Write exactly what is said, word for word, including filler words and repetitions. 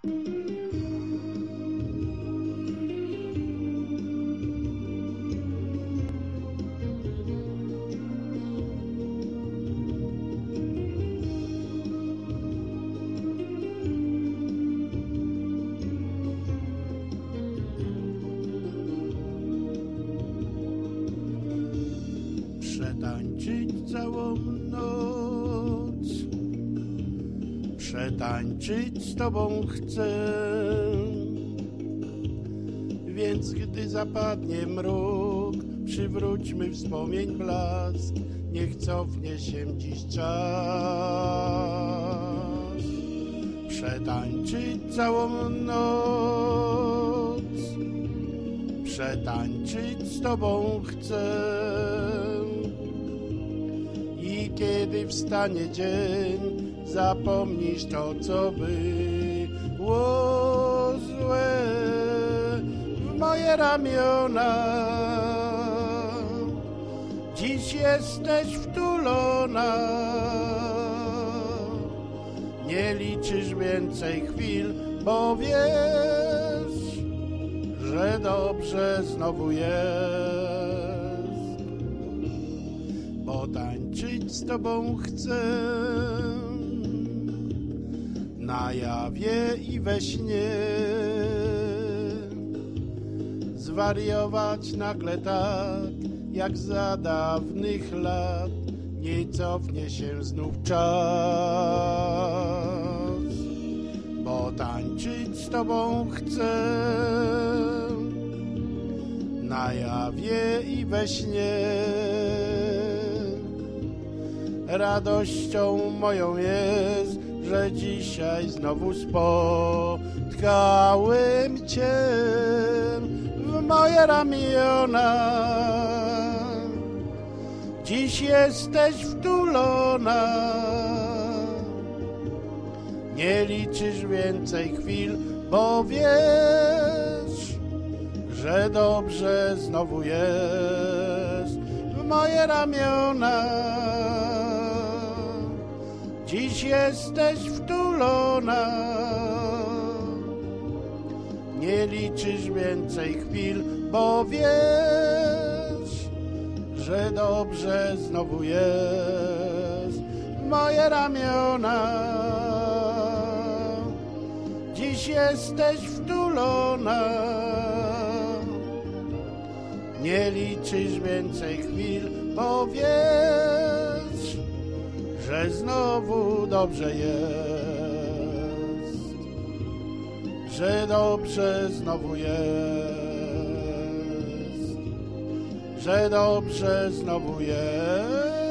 Przetańczyć całą noc, przetańczyć z Tobą chcę, więc gdy zapadnie mrok, przywróćmy wspomnień blask, niech cofnie się dziś czas. Przetańczyć całą noc, przetańczyć z Tobą chcę. I kiedy wstanie dzień, zapomnisz to, co było złe. W moje ramiona dziś jesteś wtulona. Nie liczysz więcej chwil, bo wiesz, że dobrze znowu jest. Bo tańczyć z Tobą chcę na jawie i we śnie, zwariować nagle tak, jak za dawnych lat, nie cofnie się znów czas. Bo tańczyć z Tobą chcę na jawie i we śnie. Radością moją jest, że dzisiaj znowu spotkałem Cię w moje ramiona. Dziś jesteś wtulona. Nie liczysz więcej chwil, bo wiesz, że dobrze znowu jest w moje ramiona. Dziś jesteś wtulona. Nie liczysz więcej chwil, bo wiesz, że dobrze znowu jest w moje ramiona. Dziś jesteś wtulona. Nie liczysz więcej chwil, bo wiesz, że znowu dobrze jest, że dobrze znowu jest, że dobrze znowu jest.